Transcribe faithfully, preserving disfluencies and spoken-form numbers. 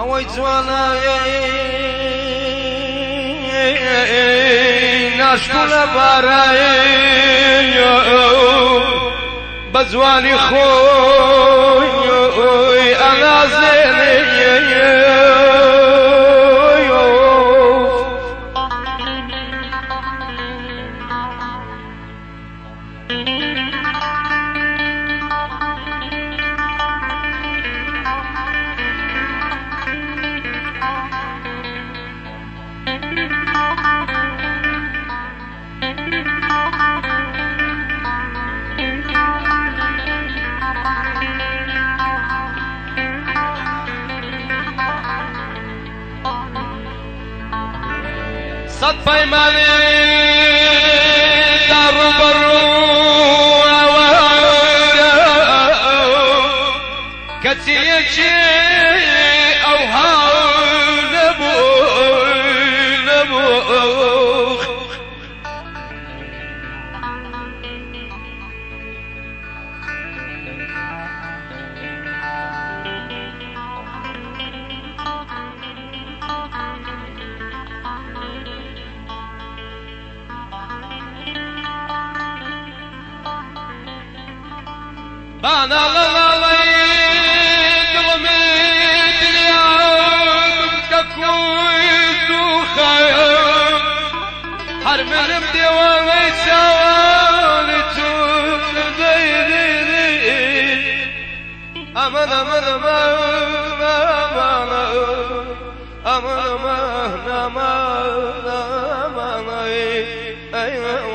ئەوەی جوانە ناشکو لە بارای بە جوانی خۆی ئەنازێنێ صد پیمانی در برو کسی یکی او ها نبو نبو بانا لا لا لا دلمي دليا ككويت وخير حرمنم ديواني سواني تشوف دي دي دي امان امان امان امان امان امان امان امان